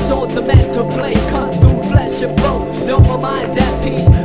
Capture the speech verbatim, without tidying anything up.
sword, the mental blade cut through flesh and bone. Though my mind at peace,